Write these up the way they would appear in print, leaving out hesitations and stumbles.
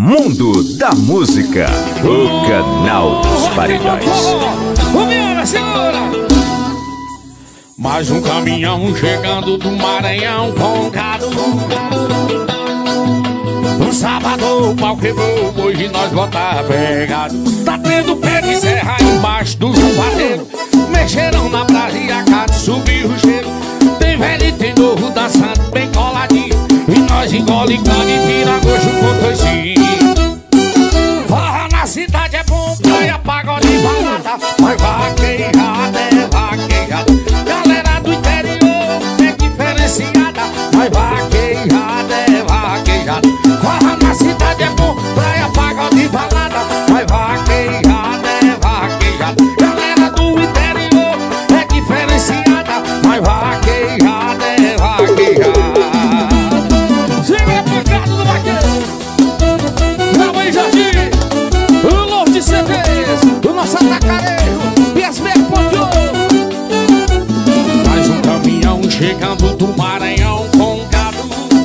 Mundo da Música, o canal dos paredões. Vamos, senhora! Mais um caminhão chegando do Maranhão com gado. No sábado o pau quebrou, hoje nós voltar pegado. Tá tendo pé de serra embaixo do juvadeiro. Mexeram na brasa e a cara subiu o cheiro. Tem velho e tem novo dançando bem coladinho. E nós engole carne e tira gosto com toicinho. Farra na cidade é bom, praia, pagode e balada. Mas vaquejada é vaquejada. Galera do interior é diferenciada. Mas vaquejada é vaquejada. Farra na cidade é bom, praia, pagode e balada. Mas vaquejada é vaquejada. Galera do interior é diferenciada. Mas vaquejada é vaquejada. Segura a pancada do vaqueiro. Grava aí, Jardim. O novo de CDs, o nosso atacarejo, PSB Ponto. Mais um caminhão chegando do Maranhão com gado.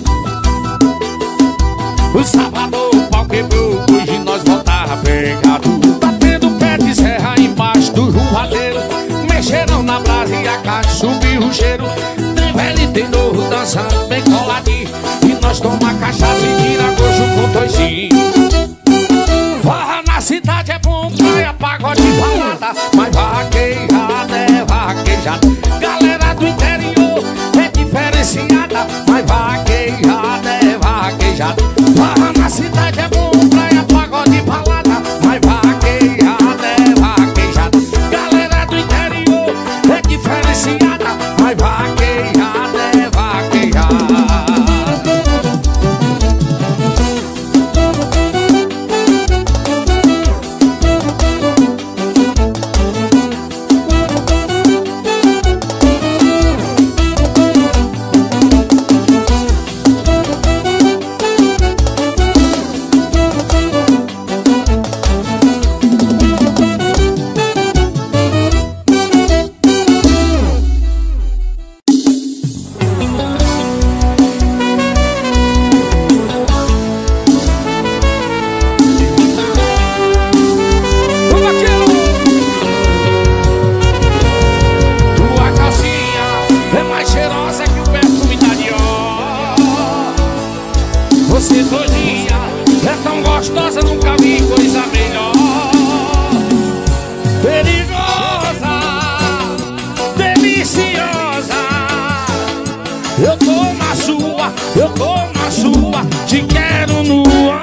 O sábado o pau quebrou, hoje nós voltar pegado. Tá tendo pé de serra embaixo do juvadeiro. Mexeram na brasa e a caixa subiu o cheiro. Tem velho e tem novo dançando bem coladinho. E nós toma cachaça e tira gosto com toicinho. Farra na cidade é bom, praia, pagode e balada. Mas vaquejada é vaquejada. Galera do interior é diferenciada. Mas vaquejada é vaquejada. Farra na cidade é bom, praia, pagode e balada. Mas vaquejada é vaquejada. Galera do interior é diferenciada. Mas vaquejada é vaquejada. Você todinha é tão gostosa, nunca vi coisa melhor. Perigosa, deliciosa. Eu tô na sua, te quero nua.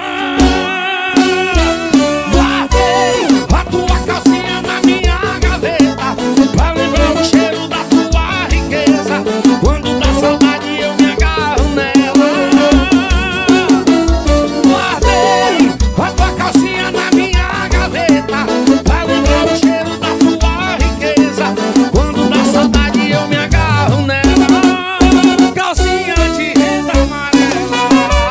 Guardei a tua calcinha na minha gaveta pra lembrar o cheiro da tua riqueza. Quando dá saudade eu me agarro nela. A tua calcinha na minha gaveta pra lembrar o cheiro da tua riqueza. Quando dá saudade eu me agarro nela. Calcinha de renda amarela.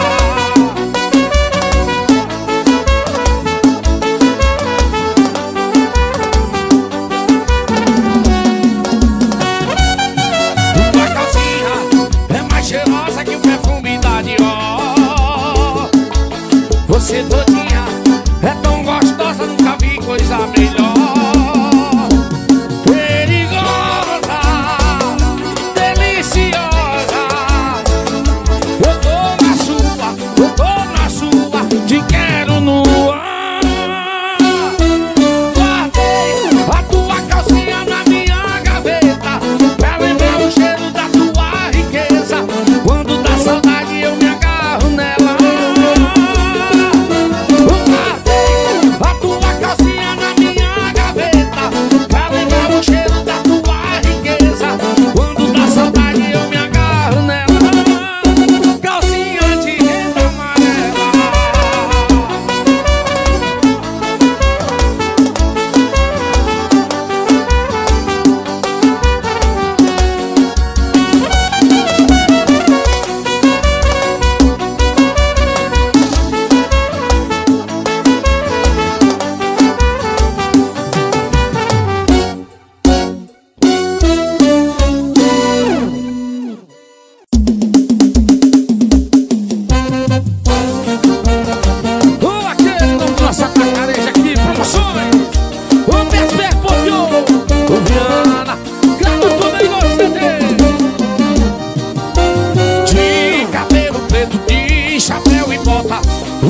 Tua calcinha é mais cheirosa que o perfume da Dior. Você todinha é tão gostosa, nunca vi coisa melhor. Perigosa, deliciosa. Eu tô na sua, te quero nua. Guardei a tua calcinha na minha gaveta pra lembrar o cheiro da tua riqueza. Quando dá saudade eu me agarro nela. A tua calcinha na minha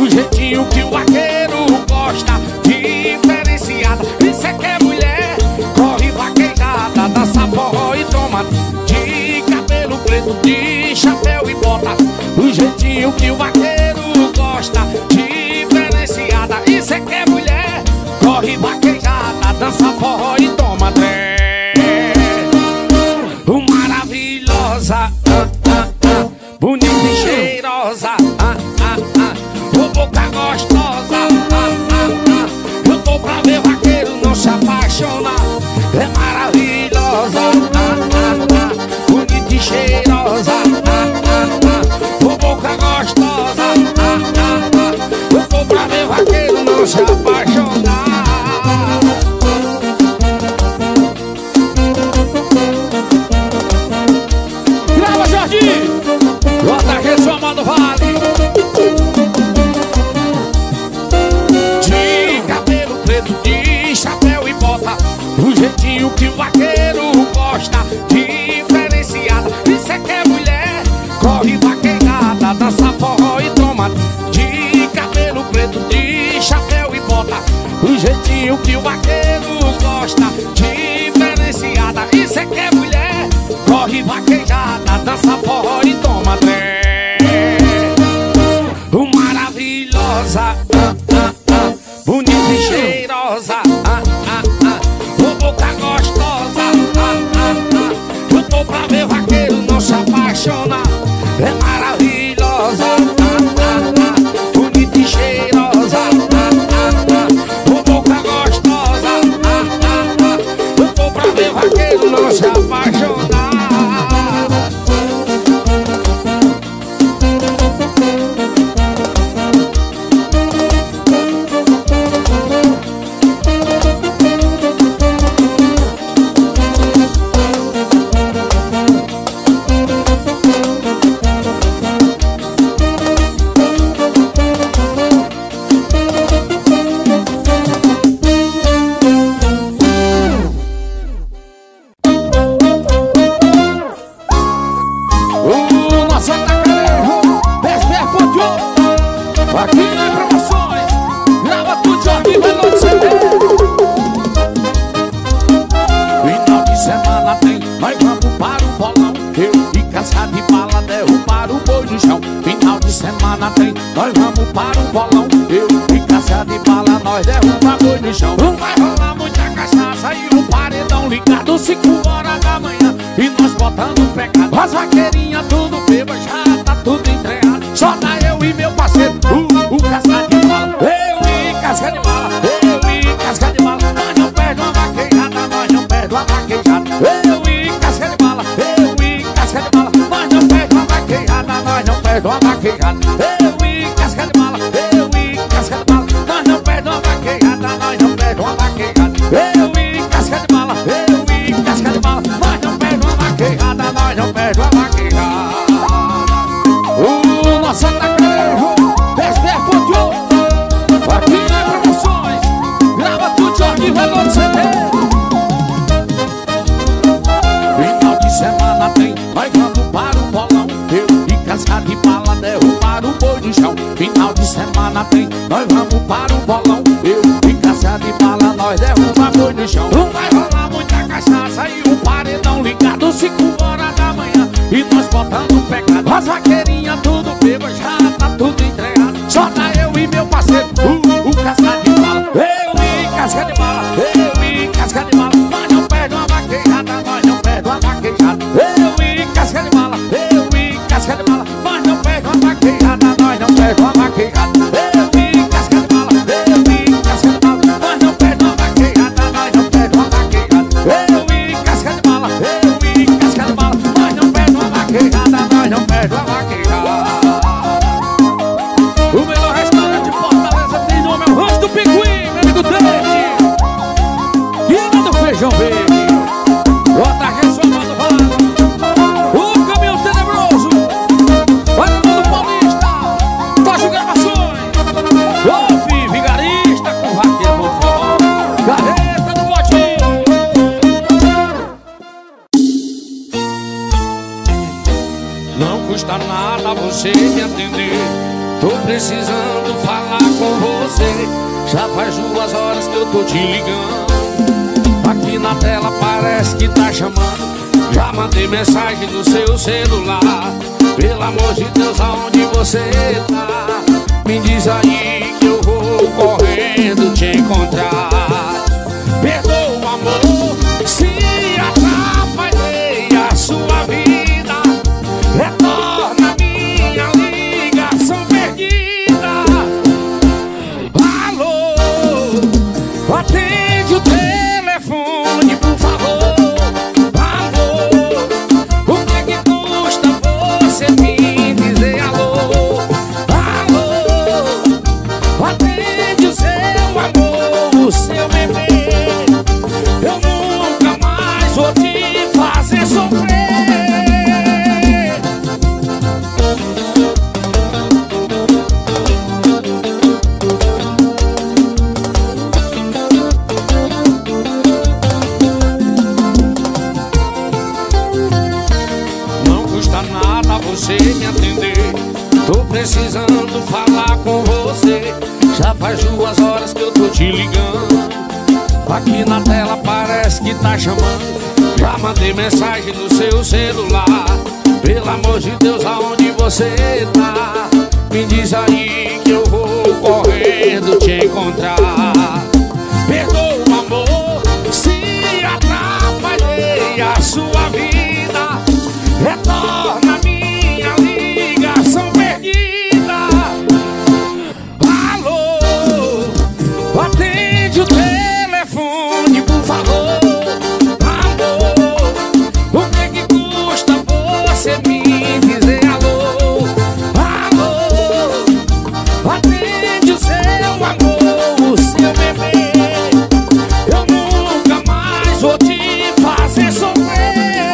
o jeitinho que o vaqueiro gosta, diferenciada. Isso é que é mulher, corre vaquejada, dança forró e toma, de cabelo preto, de chapéu e bota, o jeitinho que o vaqueiro gosta, diferenciada. Isso é que é mulher, corre vaquejada, dança forró e toma trem. Maravilhosa, bonita e cheirosa, boca gostosa, eu tô pra ver vaqueiro não se apaixonar. É maravilhosa, bonita e cheirosa, boca gostosa, eu tô pra ver vaqueiro não se apaixonar. Grava, Jorginho! Bota aqui sua mão do vale. De cabelo preto, de chapéu e bota, o jeitinho que o vaqueiro gosta, diferenciada. Isso é que é mulher, corre vaquejada, dança forró e toma, de cabelo preto, de chapéu e bota, o jeitinho que o vaqueiro gosta, diferenciada. Isso é que é mulher, corre vaquejada, dança forró e toma trem. Maravilhosa, bonita e cheirosa, boca gostosa, eu tô pra ver vaqueiro não se apaixonar. É maravilhosa, bonita e cheirosa, boca gostosa, eu tô pra ver vaqueiro não se apaixonar. Aqui não é promoções, grava tudo, Jorge, vai no CD. Final de semana tem, nós vamos para o bolão, eu e Casca de Bala derrubar o boi no chão. Final de semana tem, nós vamos para o bolão, eu e Casca de Bala nós derrubar boi no chão. Vai rolar muita cachaça e o paredão ligado 5 horas da manhã, e nós botando pecado, as vaqueirinhas tudo beba, já tá tudo entregado. Só dá eu e meu parceiro, o Casca de Bala, eu e Casca de Bala, eu e Casca de Bala, nós não perde uma vaquejada, nós não perde uma vaquejada. Eu e Casca de Bala, eu e Casca de Bala, nós não perde uma vaquejada, nós não perde uma vaquejada. Eu e Casca de Bala, eu e Casca de Bala, nós não perde uma vaquejada, nós não perde uma vaquejada. Eu e Casca de Bala, eu e Casca de Bala, nós não perde uma vaquejada, nós não perde uma vaquejada. O nosso atacarejo, despertou. Aqui não é promoções, grava tudo, Jorge, vai no CD. Final de semana tem, nós vamos para o bolão, eu e Casca de Bala derrubar o boi no chão. Final de semana tem, nós vamos para o bolão, eu e Casca de Bala nós derrubar boi no chão. Vai rolar muita cachaça e o paredão ligado 5 horas da manhã, e nós botando pecado, as vaqueirinhas tudo beba, já tá tudo entregado. Só dá eu e meu parceiro, o Casca de Bala, eu e Casca de Bala, eu e Casca de Bala, nós não perde uma vaquejada, nós não perde uma vaquejada. Eu e Casca de Bala, eu e Casca de Bala, nós não perde uma vaquejada, nós não perde uma vaquejada. Eu e Casca de Bala, eu e Casca de Bala, nós não perde uma vaquejada, nós não perde uma Já faz 2 horas que eu tô te ligando. Aqui na tela parece que tá chamando. Já mandei mensagem no seu celular. Pelo amor de Deus, aonde você tá? Me diz aí que eu vou correndo te encontrar. Perdoa, amor, se atrapalhei a sua vida. Retorna minha ligação perdida. Alô, atende o telefone, por favor. Amor, o que é que custa você me dizer alô? Alô, atende o seu amor, o seu bebê. Eu nunca mais vou te fazer sofrer. Não custa nada você me atender. Tô precisando falar com você. Já faz 2 horas que eu tô te ligando. Aqui na tela parece que tá chamando. Já mandei mensagem no seu celular. Pelo amor de Deus, aonde você tá? Me diz aí que eu vou correndo te encontrar. Perdoa, amor, se atrapalhei a sua vida. Retorna minha ligação perdida. Alô, atende o telefone, por favor. Amor, o que é que custa você me dizer alô? Alô, atende o seu amor, o seu bebê. Eu nunca mais vou te fazer sofrer.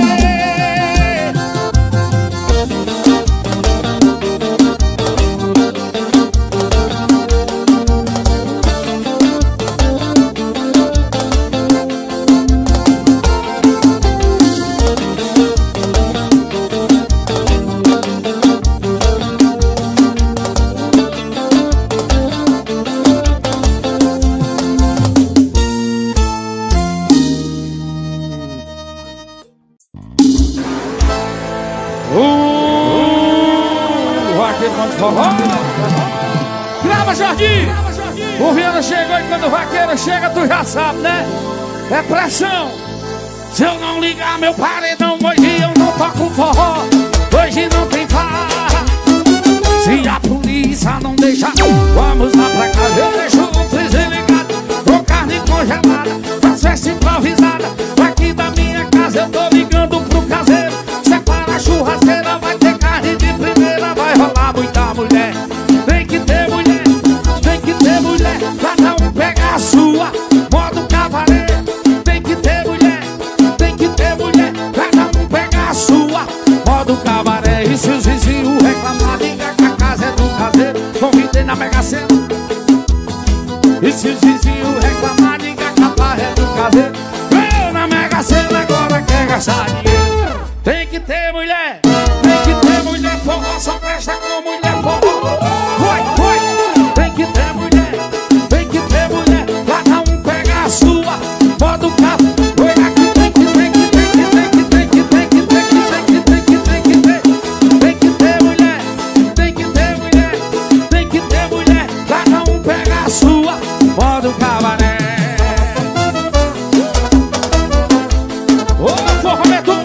Vaqueiro manda forró. Grava, Jorginho! O Viana chegou e quando o vaqueiro chega, tu já sabe, né? É pressão. Se eu não ligar meu paredão, hoje eu não toco forró. Hoje não tem farra. Se a polícia não deixar, vamos lá pra casa. Eu deixo o freezer ligado, com carne congelada, faz festa improvisada. Aqui da minha casa eu tô ligando pro caseiro. Separa a churrasqueira, vai ter carne de primeira. Vai rolar muita mulher. Tem que ter mulher, tem que ter mulher. Cada um pega a sua, modo cavaleiro. Tem que ter mulher, tem que ter mulher. Cada um pega a sua, modo cabaré. E se os vizinhos reclamar, diga que a casa é do caseiro. Convidei na Mega Sena. E se os vizinhos reclamar, diga que a barra é do caseiro. Veio na Mega Sena, agora quer gastar dinheiro. Tem que ter mulher, tem que ter mulher. Forró só presta com mulher, forró. Foi, foi. Tem que ter mulher, tem que ter mulher. Cada um pega a sua, modo carro. Foi aqui, tem que ter mulher, tem que ter mulher, tem que ter mulher. Cada um pega a sua, modo cabaré. Ô, forró Beto,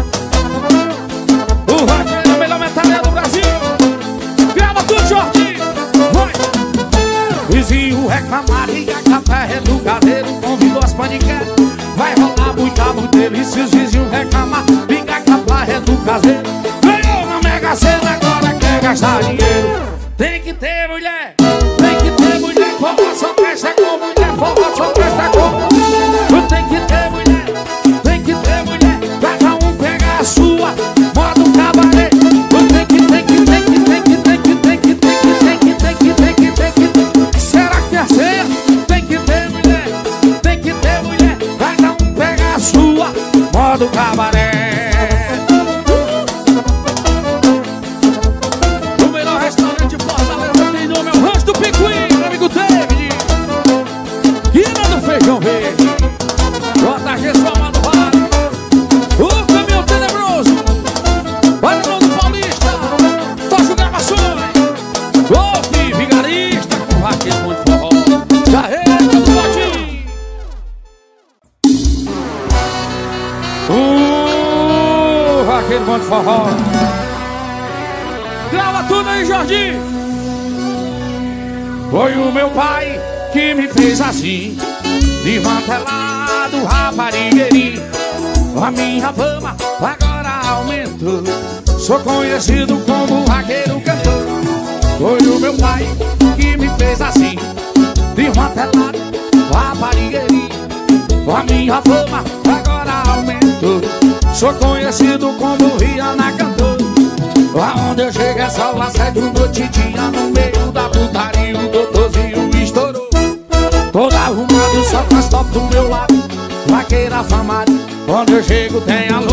o vaqueiro é a melhor metralha do Brasil. Grava tudo, Jorginho. Vai. Vizinho reclamar, liga que a terra é do caseiro. Convidou as paniquetes, vai rolar muita mulher. E se os vizinhos reclamar, liga que a terra é do caseiro. Ganhou na Mega Sena, agora quer gastar dinheiro. Tem que ter mulher, tem que ter mulher. Forró só presta com mulher, forró só presta com mulher. Tem que ter mulher, tem que ter mulher. Cada um pega a sua, modo cabaré. Será que é certo? Tem que ter mulher, tem que ter mulher. Cada um pega a sua, modo cabaré. O melhor restaurante de Fortaleza tem nome, é o bom de forró. Grava tudo aí, Jorginho. Foi o meu pai que me fez assim, desmantelado, raparigueirinho. A minha fama agora aumentou, sou conhecido como vaqueiro cantor. Foi o meu pai que me fez assim, desmantelado, raparigueirinho. A minha fama agora aumentou, sou conhecido como Rihanna cantor. Aonde eu chego é só assédio noite e dia, no meio da putaria o doutorzinho estourou. Todo arrumado, só faz top do meu lado, vaqueira afamada, onde eu chego tem alô.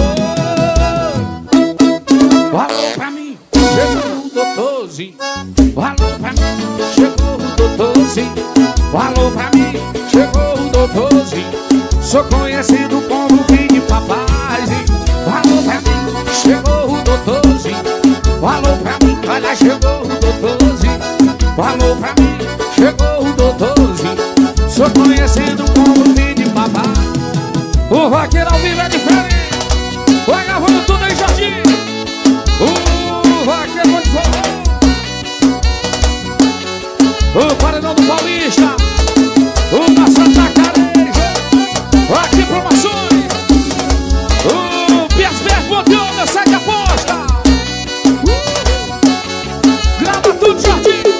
Alô pra mim, chegou o doutorzinho. Alô pra mim, chegou o doutorzinho. Alô pra mim, chegou o doutorzinho. Sou conhecido como filho de papaizinho. Alô pra mim, chegou o doutorzinho. Alô pra mim, olha, chegou o doutorzinho. Alô pra mim, chegou o doutorzinho. Sou conhecido como filho de papai. O vaqueiro ao vivo é diferente. Vai gravando tudo aí, Jorginho. O vaqueiro muito forró. O paredão do Paulista. O Massata Careja. Aqui promoções. O Piasberg Boteou, meu site aposta. Grava tudo, Jorginho.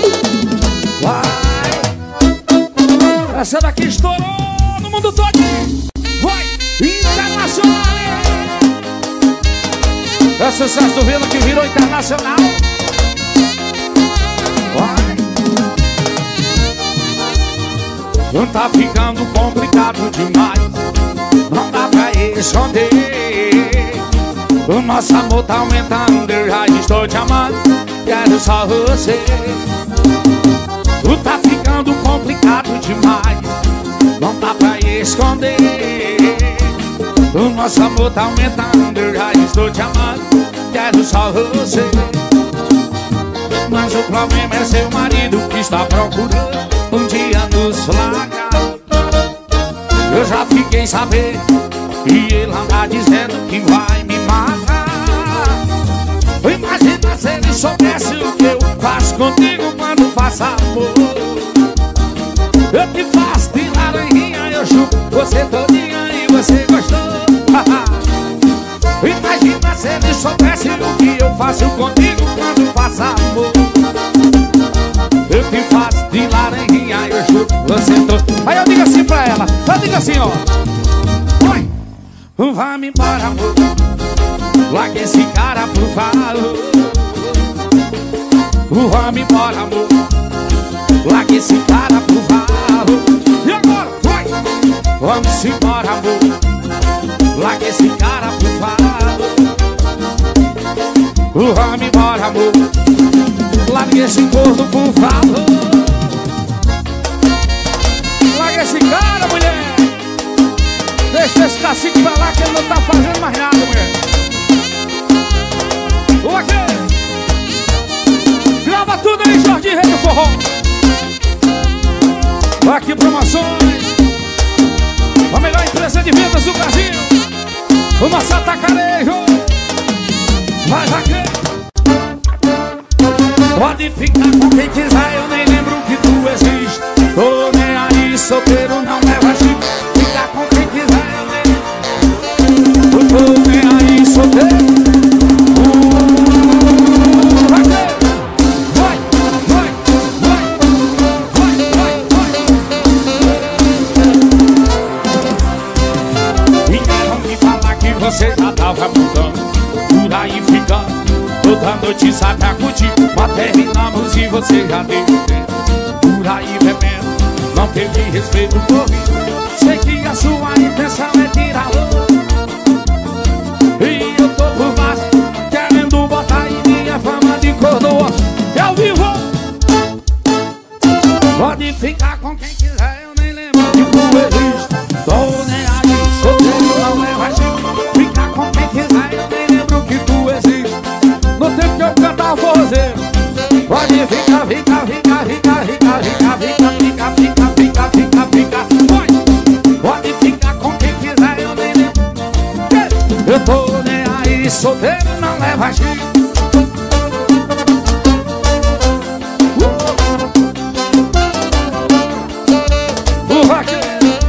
Vai. Essa daqui estourou no mundo todo. Vai, internacional. É sucesso do Vila que virou internacional. Vai. Não tá ficando complicado demais, não dá pra esconder. O nosso amor tá aumentando, eu já estou te amando, quero só você. Não tá ficando complicado demais, não dá pra esconder. O nosso amor tá aumentando, eu já estou te amando, quero só você. Mas o problema é seu marido que está procurando um dia nos largar. Eu já fiquei sabendo e ele anda dizendo que vai me matar. Imagina se ele soubesse o que eu faço contigo quando faço amor. Eu te faço de laranjinha, eu chupo você todinha e você gostou. Imagina se ele soubesse o que eu faço contigo quando faço amor. Eu te faço de laranjinha, eu chupo você todinha. Aí eu digo assim pra ela, eu digo assim, ó. Vai, vai-me embora, amor, larga esse cara, por favor. Vai-me embora, amor, larga esse cara, por favor. E agora, vai! Vamos embora, amor, larga esse cara, por favor. Vai-me embora, amor, larga esse corno, por favor. Larga esse cara, mulher. Deixa esse cacique pra lá que ele não tá fazendo mais nada, mulher. O aqui. Grava tudo aí, Jorginho, Rei do Forró. Aqui promoções. A melhor empresa de vendas do Brasil. O Massata Carejo. Vai, vaqueiro. Pode ficar com quem quiser, eu nem lembro que tu existe. Tô nem aí, solteiro não leva chifre. Fica com quem quiser, eu nem lembro. Tô nem aí, solteiro. Vai, vai, vai, vai, vai, vai. Vieram me falar que você já tava mudando, por aí ficando toda noite sai pra curtir. Mas terminamos e você já deu tempo, por aí bebendo, não teve respeito por mim. Sei que a sua intenção é tirar louco, e eu tô por baixo, querendo botar em minha fama de corno. Eu vivo. Pode ficar com quem quiser, eu nem lembro que tu existe. Tô nem aí, solteiro não leva chifre. Fica com quem quiser, eu nem lembro que tu existe. No tempo que eu cantava forrozeiro. Pode ficar, fica, fica, fica, fica, fica, fica, fica, fica, fica, fica, fica. Pode ficar com quem quiser, eu nem lembro. Eu tô nem aí, solteiro não leva chifre. O vaqueiro.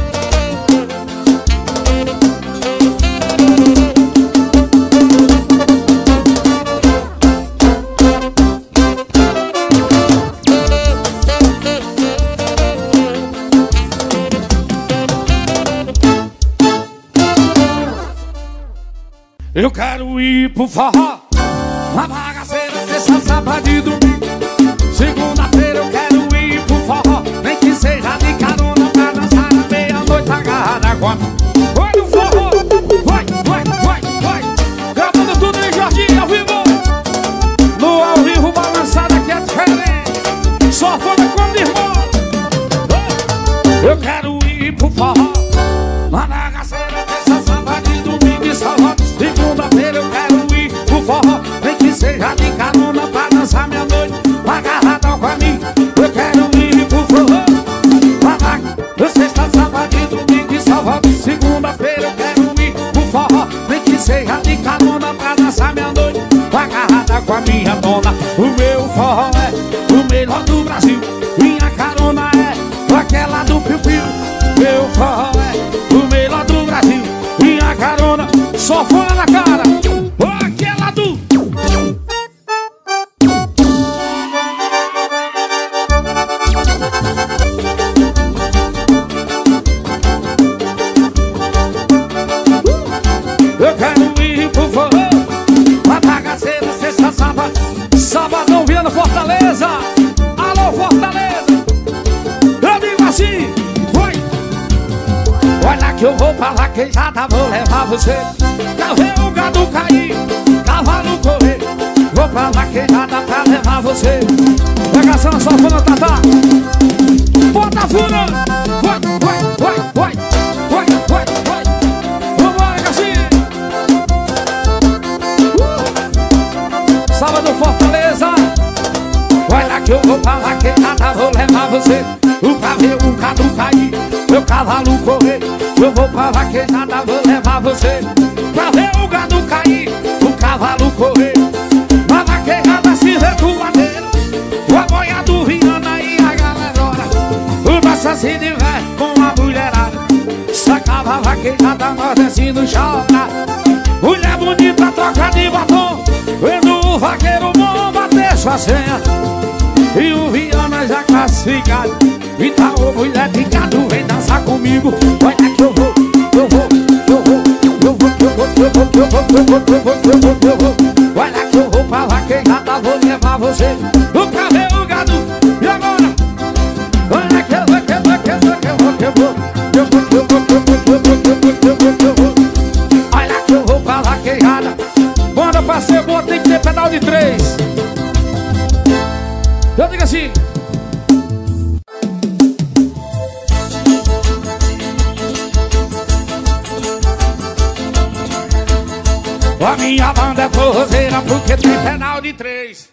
Eu quero ir pro forró, na bagaceira, sexta, sábado e domingo. Segunda-feira eu quero ir pro forró, nem que seja de carona pra dançar à meia-noite agarrada com a mão. Vai no forró, vai, vai, vai, vai. Gravando tudo em Jardim, ao vivo. No ao vivo balançado aqui é diferente. Só foda como irmão. Eu quero ir pro forró, na bagaceira, sexta, sábado e domingo e salva. Segunda-feira eu quero ir pro forró, nem que seja de carona pra dançar meia-noite agarrada com a mim. Eu quero ir pro forró, sexta, sábado e domingo e salvado. Segunda-feira eu quero ir pro forró, nem que seja de carona pra dançar meia-noite agarrada com a minha dona. O meu forró é o melhor do Brasil, minha carona é aquela do piu-piu. Meu forró é o melhor do Brasil, minha carona só fora na cara, aquela do... Eu quero ir pro forró, na bagaceira, sexta, sábado. Sabadão, Viana, Fortaleza. Alô, Fortaleza. Eu digo assim, vai. Olha que eu vou pra vaquejada, vou levar você. Pra ver o gado cair, cavalo correr. Vou pra vaquejada pra levar você. Pegação na sua funa, Tatá. Bota a funa. Vai, vai, vai, vai. Vai, vai, vai. Vambora, Garcia. Sábado, Fortaleza. Olha que eu vou pra vaquejada, vou levar você. Pra ver o gado cair, meu cavalo correr. Eu vou pra vaquejada, vou levar você. Pra ver o gado cair, o cavalo correr. Na vaquejada se vê do madeiro, o aboiado Viana e a galera ora. O Barça se diverte com a mulherada. Sacava a vaquejada, nós descendo chora. Mulher bonita troca de batom, vendo o vaqueiro bom bater sua senha. E o Viana já classificado. Então, ô mulher de gado, vem dançar comigo. Olha que eu vou, eu vou, eu vou, eu vou, eu vou, eu vou, eu vou, eu vou, eu vou, eu vou, eu vou. Olha que eu vou pra vaquejada, vou levar você. Pra ver o gado, e agora? Olha que eu vou, que eu vou, que eu vou, que eu vou, que eu vou, eu vou, eu vou, eu vou, eu vou, eu vou, eu vou. Olha que eu vou pra vaquejada. Bora pra ser boa, tem que ter pedal de 3. Eu digo assim. A minha banda é forrozeira porque tem pedal de 3.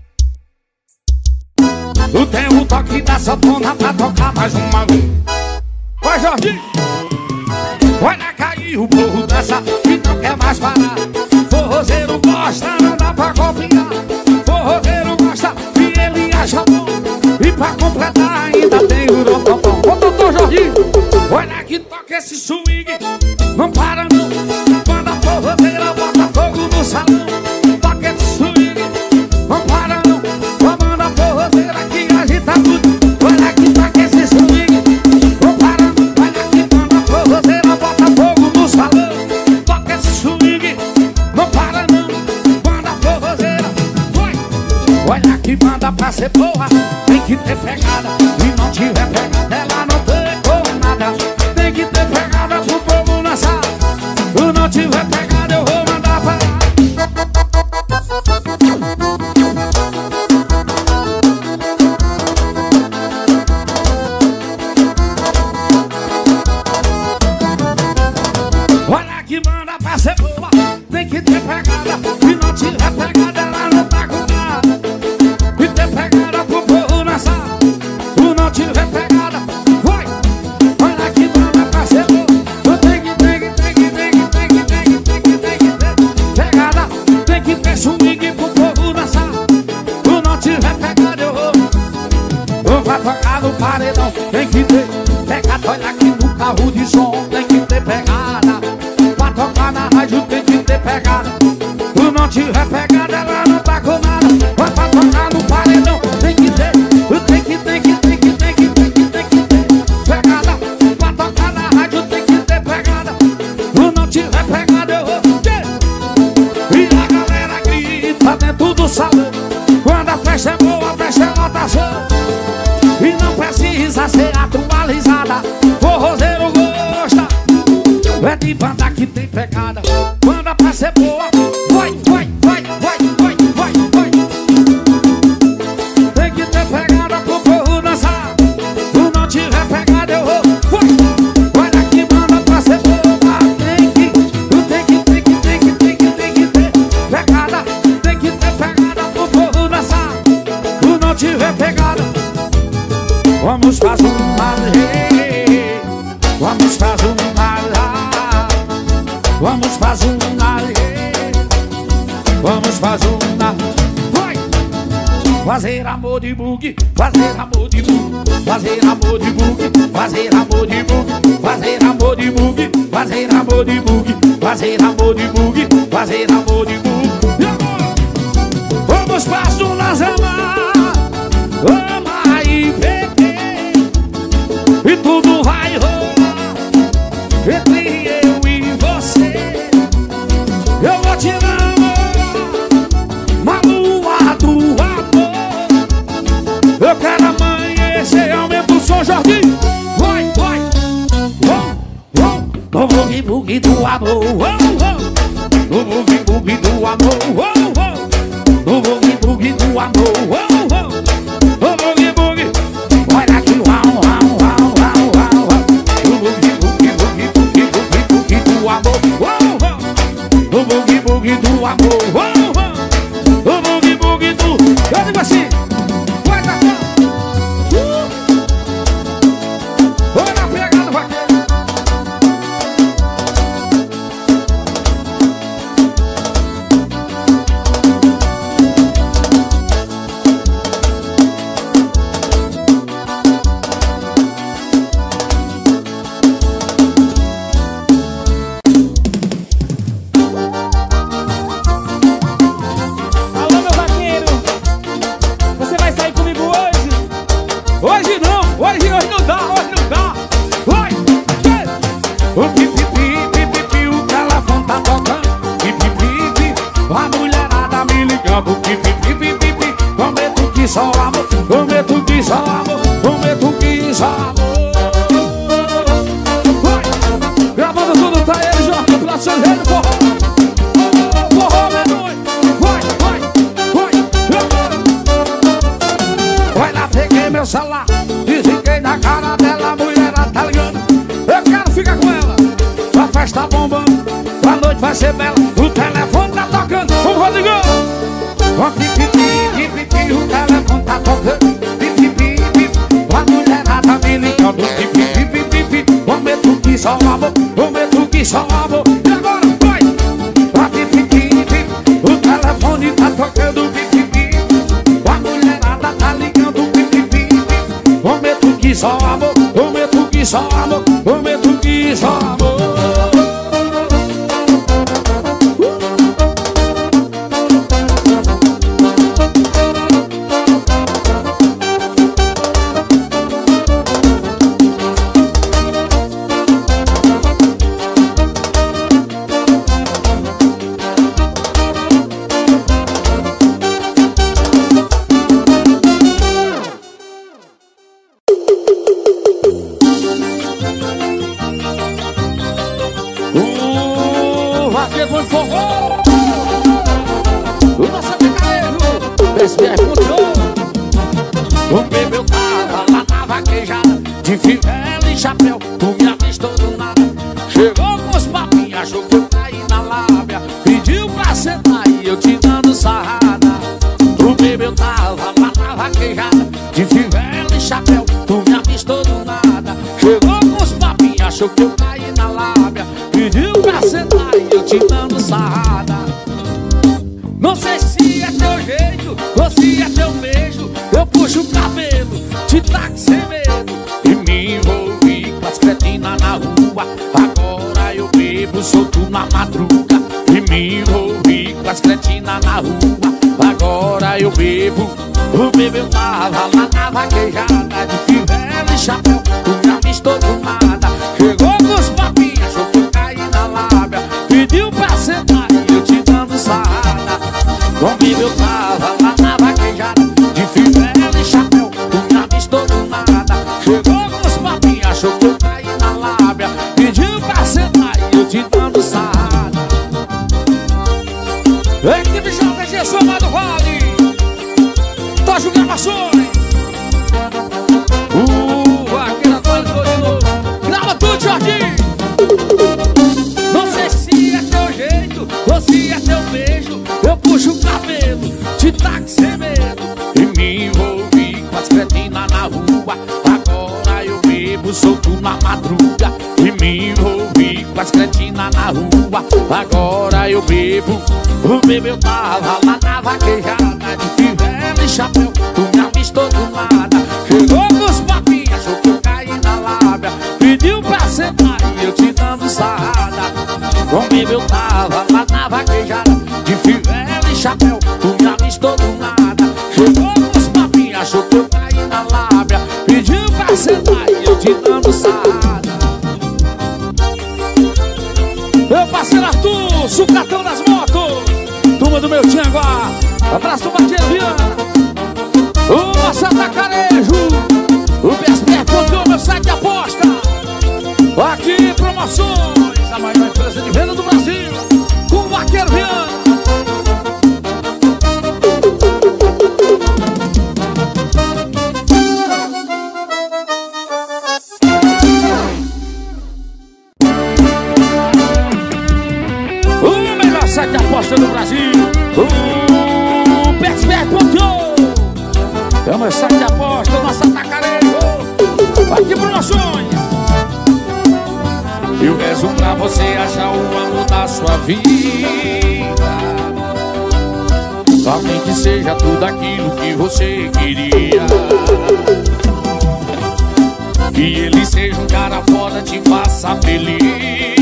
Eu tenho o toque da sanfona pra tocar mais uma vez. Vai, Jorginho! Olha cair o povo dança e não quer mais parar. Forrozeiro gosta, não dá pra copiar. Forrozeiro gosta e ele acha bom. E pra completar ainda tem o rotopão. Ô, doutor Jorginho! Olha que toca esse swing, não para não. Quando a forrozeira bota fogo no salão, toca esse swing, não para não. A banda forrozeira que agita tudo. Olha que toca esse swing, não para não. Olha que quando a forrozeira bota fogo no salão, toca esse swing, não para não. Banda forrozeira, vai. Olha que banda pra ser boa, tem que ter pegada. Se não tiver pegada, ela não tem como nada. Tem que ter pegada pro povo dançar. Se não tiver pegada, eu vou mandar parar. Olha que banda pra ser boa, tem que ter pegada. Se não tiver pegada, ela não tá com nada. E ter pegada pro povo paredão tem que ter pegada. Olha aqui no carro de som tem que ter pegada. Pra tocar na rádio tem que ter pegada. Se não tiver pegada ela não tá com nada. Pra tocar no paredão tem que ter. Tem que ter pegada. Pra tocar na rádio tem que ter pegada. Se não tiver pegada eu vou ter. E a galera grita dentro do salão. Quando a festa é boa, a festa é lotação. E não precisa ser atualizada. Forrozeiro gosta é de banda que tem pegada. Quando a festa é boa, vai. Tem que ter pegada pro povo dançar. Se não tiver pegada eu vou. Vai daqui, manda pra ser boa. Tem que ter pegada. Tem que ter pegada pro povo dançar. Se não tiver pegada, vamos fazer um malê. Vamos fazer um malê. Vamos fazer um malê. Vamos fazer um malê. Vai! Fazer amor de bug. Fazer amor de bug. Fazer amor de bug. Fazer amor de bug. Fazer amor de bug. Fazer amor de bug. Fazer amor de bug. Fazer amor de bug. E agora? Vamos fazer um lazamar. Ama e beber. E tudo vai rolar entre eu e você. Eu vou te namorar na lua do amor. Eu quero amanhecer, aumenta o som, Jorginho. Vai. No boogie do amor. No boogie do amor. No boogie do amor. No boogie. Olha aqui, uau. No boogie do amor. No boogie do amor. No boogie do. Eu digo assim. Vai da cá. Olha a pegada, vaqueiro. Hoje não dá. Vai! O pipipi, o telefone tá tocando. Pipipi, a mulherada me ligando. Pipipi, prometo que só amor. Prometo que só amor. Prometo que só amor. Vai! Gravando tudo pra ele, Jorge, pela sua rede, forró. Forró, menor. Vai lá, peguei meu celular. Desliguei na cara dela, a mulherada tá ligando. Eu quero ficar com ela. A festa tá bombando, a noite vai ser bela. O telefone tá tocando, vamos Rodrigão. Pipipi, o telefone tá tocando. Pipipi, a mulherada me ligando. Pipipi, prometo que só amor. Prometo que só amor. E agora, vai! Pipipi, o telefone tá tocando. Pipipi, a mulherada tá ligando. Pipipi, prometo que só amor. Prometo que só amor. Prometo que só amor. Vaqueiro forró, o nosso picareiro, esse é o bebê eu tava lá na vaquejada, de fivela e chapéu, tu me avistou do nada. Chegou com os papinhos, achou que eu caí na lábia, pediu pra sentar e eu te dando sarrada. O bebê eu tava lá na vaquejada, de fivela e chapéu, tu me avistou do nada. Chegou com os papinhos, achou que eu caí na lábia, pediu pra sentar e eu te dando sarrada. Não sei se é teu jeito ou se é teu beijo, eu puxo o cabelo, te taco sem medo, solto na madruga e me envolvi com as cretinas na rua. Agora eu bebo, eu tava lá na vaquejada, de fivela e chapéu, tu me avistou do nada. Chegou com os papinhos, achou que eu caí na lábia, pediu pra sentar e eu te dando sarrada. Comigo eu tava lá na vaquejada, de fivela e chapéu, tu me avistou do nada. Chegou com os papinhos, achou que eu caí na lábia, pediu pra sentar e eu te dando sarrada. Equipe JG Soma do Vale, Tojo Gravações, Vaqueira Antônio de novo. Grava tudo, Jorginho. Não sei se é teu jeito ou se é teu beijo, eu puxo o cabelo, te taco sem medo. E me envolvi com as cretinas na rua. Agora eu bebo solto na madruga e me envolvi com as cretinas na rua. Agora eu bebo, eu tava lá na vaquejada, de fivela e chapéu, tu me avistou do nada. Chegou com os papinhos, achou que eu caí na lábia, pediu pra sentar e eu te dando sarrada. Comigo eu tava lá na vaquejada, de fivela e chapéu, tu me avistou do nada. Chegou com os papinhos, achou que eu caí na lábia, pediu pra sentar e eu te dando sarrada. Meu parceiro Arthur, sucatão das motos, turma do meu Tianguá, abraço do Bateiro Viana, o nosso Atacarejo, o PSP Control, meu site de aposta. Aqui Promoções, a maior empresa de venda do Brasil, com o Vaqueiro Viana. O melhor site de aposta do Brasil, o PSP Control, é o meu site de aposta, o nosso Atacarejo. Aqui Promoções. Eu rezo pra você achar o amor da sua vida, alguém que seja tudo aquilo que você queria, que ele seja um cara foda, te faça feliz,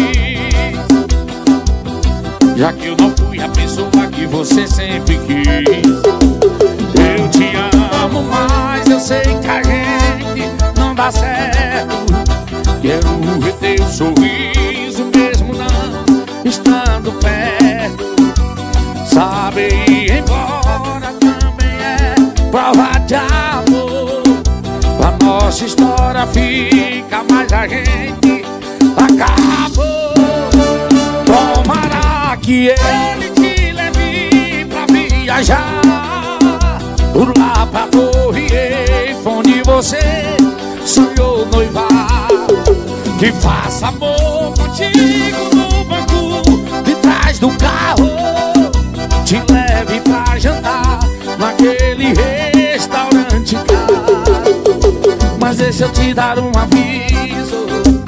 já que eu não fui a pessoa que você sempre quis. Eu te amo, mas eu sei que a gente não dá certo. Quero ver teu sorriso mesmo não estando perto. Saber ir embora também é prova de amor. A nossa história fica, mas a gente acabou. Tomara que ele te leve pra viajar, por lá pra Torre Eiffel, onde você sonhou noivar, que faça amor contigo no banco de trás do carro, te leve pra jantar naquele restaurante caro. Mas deixa eu te dar um aviso,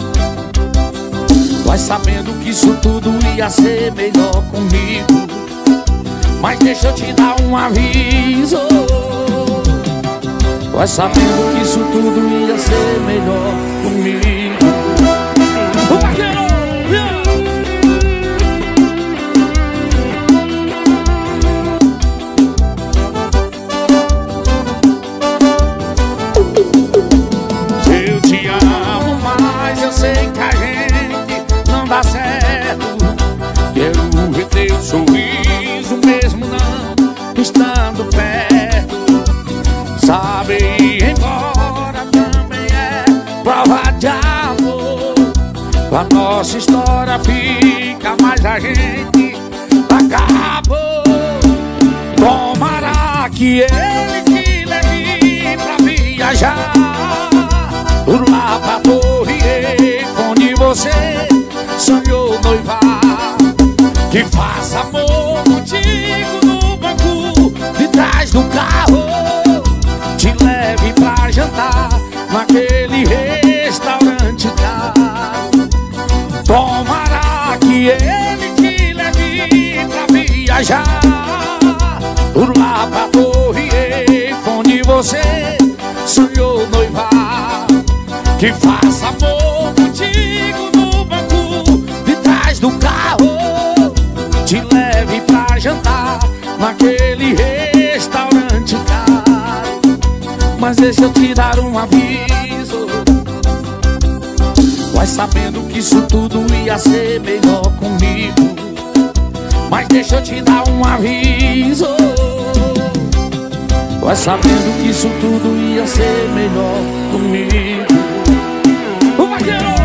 vai sabendo que isso tudo ia ser melhor comigo. Mas deixa eu te dar um aviso, vai sabendo que isso tudo ia ser melhor comigo. O Vaqueiro, eu te amo, mas eu sei que a gente não dá certo. Quero ver teu sorriso mesmo não estando perto. Sabe ir embora também é prova de amor. A nossa história fica, mas a gente acabou. Tomara que ele te leve pra viajar, por lá pra Torre Eiffel, onde você sonhou noivar, que faça amor contigo no banco de trás do carro, te leve pra jantar naquele restaurante caro. Tomara que ele te leve pra viajar, por lá pra Torre Eiffel, onde você sonhou noivar, que faça amor contigo no banco de trás do carro, te leve pra jantar naquele restaurante caro. Mas deixa eu te dar um aviso, vai sabendo que isso tudo ia ser melhor comigo. Mas deixa eu te dar um aviso, vai sabendo que isso tudo ia ser melhor comigo. O vaqueiro!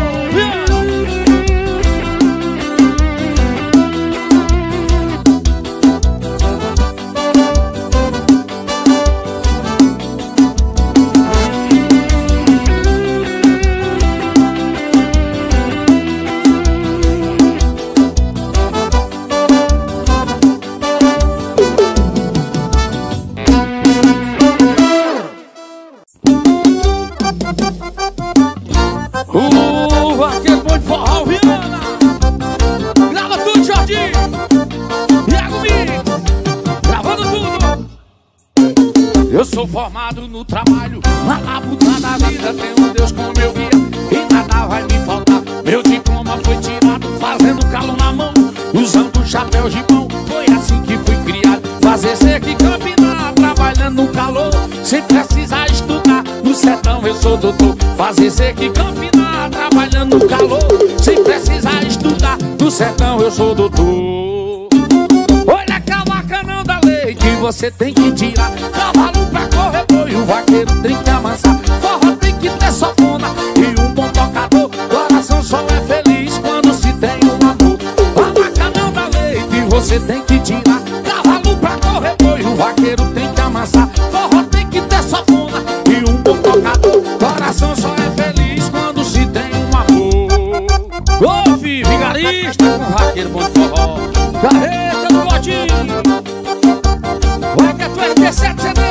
O vaqueiro bom de forró, Viana. Grava tudo, Jorginho. E a comigo, gravando tudo. Eu sou formado no trabalho, na labuta da vida. Tenho Deus como meu guia e nada vai me faltar. Meu diploma foi tirado fazendo calo na mão, usando chapéu de pão. Foi assim que fui criado. Fazer seca e campinar, trabalhando no calor, sem precisar estudar. No sertão eu sou doutor. Fazer seca e campinar, trabalhando no calor, sem precisar estudar. No sertão eu sou doutor. Olha a cavaca não dá leite, você tem que tirar. Cavalo pra correr boi, o vaqueiro tem que amansar. Forró tem que ter sanfona e um bom tocador. Coração só é feliz quando se tem um amor. Cavaca não dá leite, você tem que tirar. Cavalo pra correr boi, o vaqueiro tem que amansar. Forró tem que ter sanfona e um bom tocador. Coração só é feliz quando se tem um amor. Ô, filho, vigarista com vaqueiro bom de forró. Carreta do botinho. Vai que é tu RP7 CD.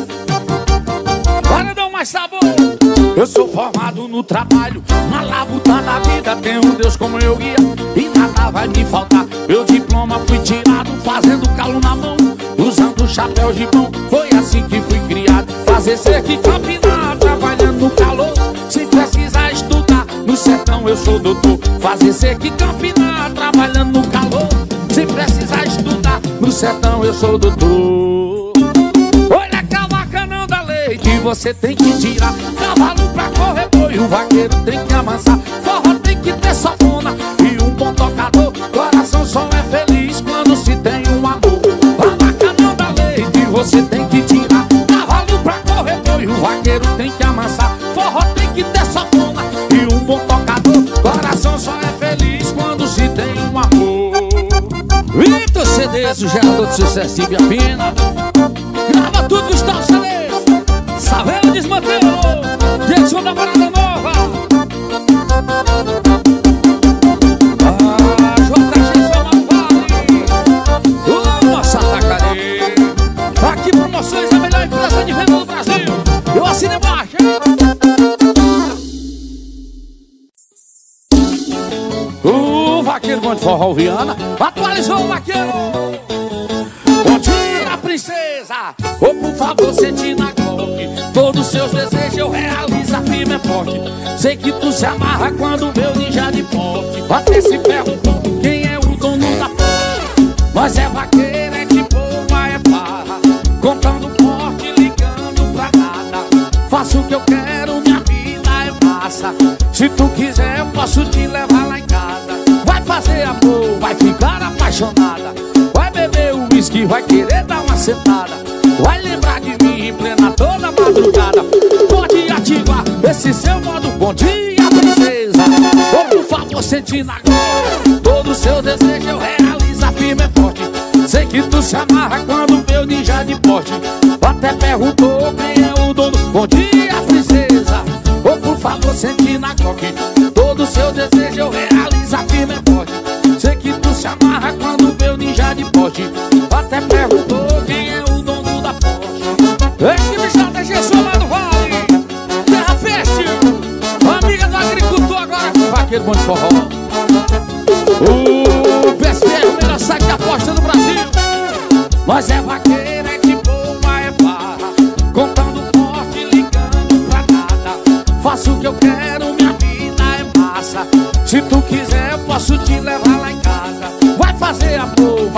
Bora dar mais sabor. Eu sou formado no trabalho, na labuta da vida. Tenho Deus como meu guia e nada vai me faltar. Meu diploma fui tirado fazendo calo na mão, usando chapéu de pão. Foi assim que fui criado. Fazer seca e campinar, trabalhando no calor, sem precisar estudar. No sertão eu sou doutor. Fazer seca e campinar, trabalhando no calor, sem precisar estudar. No sertão eu sou doutor. Olha a cavaca não dá leite, você tem que tirar. Cavalo pra correr boi, o vaqueiro tem que amansar. Forró tem que ter sanfona e um bom tocador. Coração só é feliz quando se tem um amor. Cavaca não dá leite, você tem que tirar. Cavalo pra correr boi, o vaqueiro tem que amansar. Forró tem que ter sanfona e um bom tocador. Coração só é feliz quando se tem um amor. Vitor CDs, o gerador de sucesso e Biapina. Grava tudo, Gustavo CDs. Savela desmantelou, direção da Parada Nova. JG Soma Vale, nossa Tacaré. Aqui Promoções, a melhor empresa de venda do Brasil. Eu assino embaixo, hein? O vaqueiro bom de forró, Viana. Atualizou o vaqueiro. Bom dia, princesa. Ou por favor, sente na Glock. Todos os seus desejos eu realizo, a firme é forte. Sei que tu se amarra quando vê o ninja de porte. Até se perguntou quem é o dono da porte. Mas é vaqueiro, é de boa, é barra. Contando forte, ligando pra nada. Faço o que eu quero, minha vida é massa. Se tu quiser eu posso te levar lá em casa. Vai fazer amor, vai ficar apaixonada. Vai beber o uísque, vai querer dar uma sentada. Vai lembrar de mim em plena toda madrugada. Pode ativar esse seu modo. Bom dia, princesa. Ou por favor, sente na glória. Todo seu desejo eu realizo, a firme é forte. Sei que tu se amarra quando vê o ninja de porte. Até perguntou quem é o dono. Bom dia, princesa. Ou por favor, sente na coque. Todo seu desejo eu realizo, a firme é forte. Sei que tu se amarra quando vê o ninja de porte. Até perguntou quem é o dono da Porsche. Equipe JG Soma Vale, Terra Fértil, amiga do agricultor agora com o vaqueiro bom de forró. O PSPR, o melhor site de aposta do Brasil. Nós é vaqueiro, é de boa, é barra. Contando forte, ligando pra nada. Faço o que eu quero, minha vida é massa. Se tu quiser eu posso te levar lá em casa.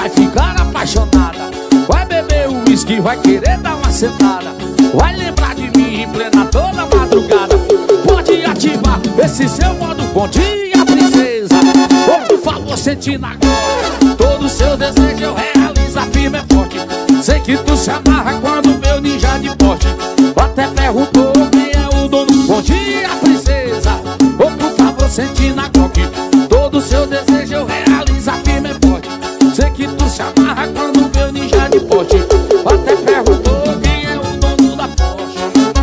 vai ficar apaixonada. Vai beber o uísque, vai querer dar uma sentada. Vai lembrar de mim em plena toda madrugada. Pode ativar esse seu modo bom dia, princesa. Por favor, sentindo agora todo o seu desejo eu realizo, firme é forte. Sei que tu se amarra quando meu ninja de porte. Até perguntou quem é o dono. Bom dia, princesa. Por favor, sentindo agora todo o seu desejo eu realizo, firme é forte. Sei que tu se amarra quando meu ninja de porte. Até perguntou quem é o dono da Porsche.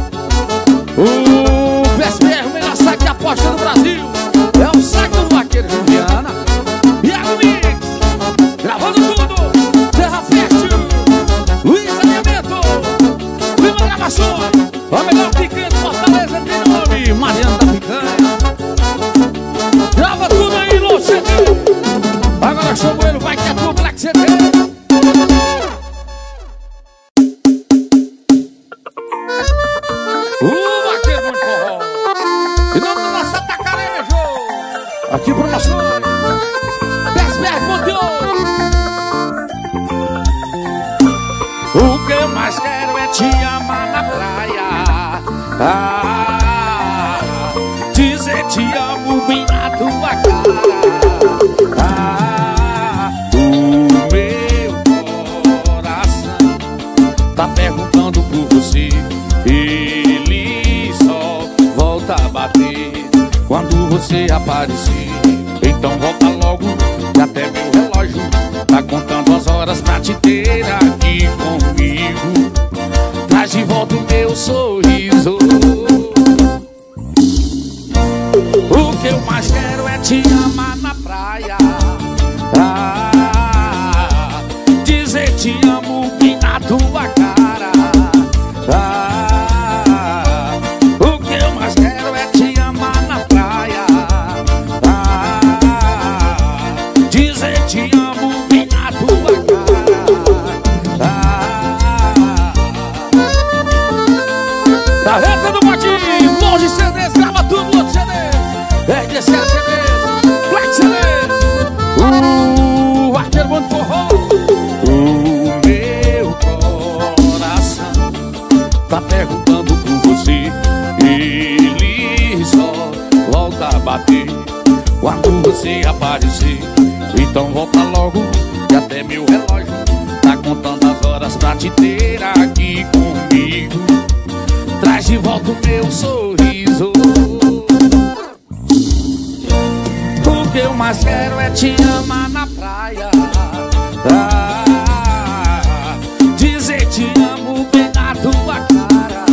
O PSBR, o melhor saque de aposta do Brasil, é o saque do vaqueiro Juliana. E a Mix, gravando tudo. Terra Fértil, Luiz Alimento, Prima Gravações, a melhor picanha de Fortaleza tem nome, Mariana da Picanha. Grava tudo aí, Lô CD. Agora chama ele, vai que é tu, Black CD. Vaqueiro muito forró. Em nome do nosso atacarejo, aqui promoções PSBR Monteiro. O que eu mais quero é te amar na praia. Dizer te amo bem na tua cara. O meu coração tá perguntando por você. Ele só volta a bater quando você aparecer. Então volta logo, que até meu relógio tá contando as horas pra te ter aqui comigo. Traz de volta o meu sorriso. O que eu mais quero é te amar na praia. Dizer te amo bem na tua cara. O que eu mais quero é te amar na praia. Dizer te amo bem na tua cara. Da reta do Botinho, longe CDs, grava tudo, outro CD. RDC CDs, Black CDs. Vaqueiro muito forró. O meu coração tá perguntando por você. Ele só volta a bater quando você aparecer. Então volta logo, que até meu relógio tá contando as horas pra te ter aqui comigo. Traz de volta o meu sorriso. O que eu mais quero é te amar na praia. Dizer te amo bem na tua cara.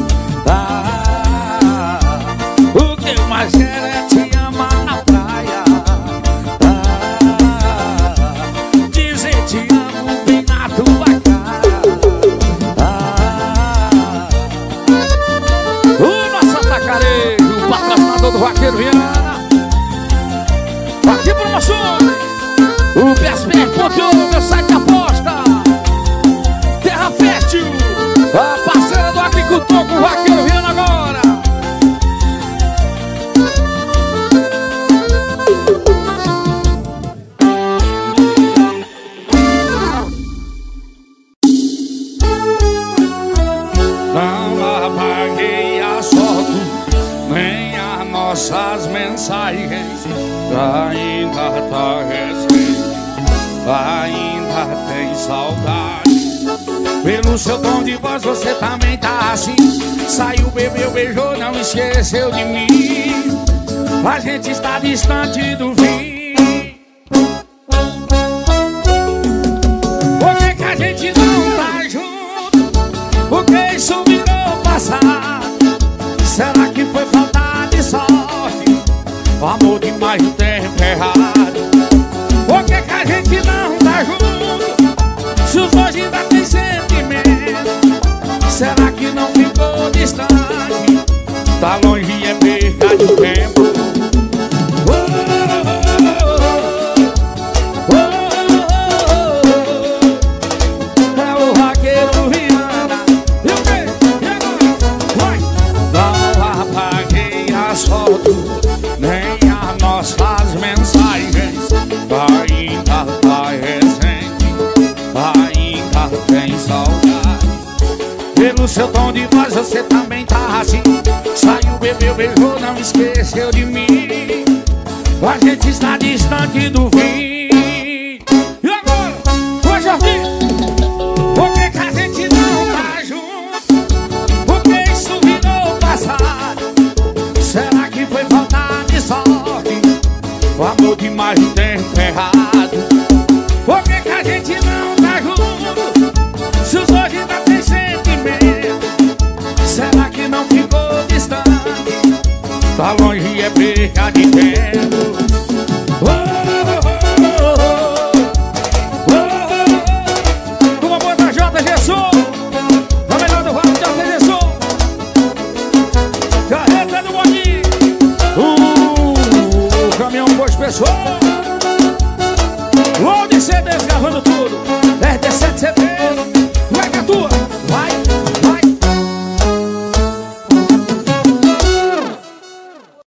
O que eu mais quero é te amar na praia. Dizer te amo bem na tua cara. O nosso atacarejo, o patrocinador do Vaqueiro Viana. Aqui promoções, o PSBR Monteiro, meu site de aposta. Terra Fértil, a parceira do agricultor com o Vaqueiro Viana agora. Não apaguei as fotos, nem as nossas mensagens. Ainda tá recente, ainda tem saudade. Pelo seu tom de voz você também tá assim. Saiu, bebeu, beijou, não esqueceu de mim. A gente está distante do fim. Por que que a gente não tá junto? Porque isso virou passado. Será que foi falta de sorte? O amor demais no tempo errado. Por que que a gente não tá junto? Se os dois ainda tem sentimento. Será que não ficou distante? Tá longe e é perda de tempo. É o Vaqueiro Viana. E o quê? E agora? Vai! Não apaguei as fotos, nem as nossas mensagens. Ainda tá recente, no seu tom de voz você também tá assim. Saiu, bebeu, beijou, não esqueceu de mim. A gente está distante do fim. E agora? Ô Jordi, por que que a gente não tá junto? Porque isso virou passado. Será que foi falta de sorte? O amor demais no tempo errado. Por que que a gente não tá junto? Se os dois ainda tem sentimento. Será que não ficou distante? Tá longe é perca de tempo. Com a boa da JGSU, a melhor do ramo de JGSU. Carreta do Boninho. O caminhão pôs pessoal. Load CDs gravando tudo. RD7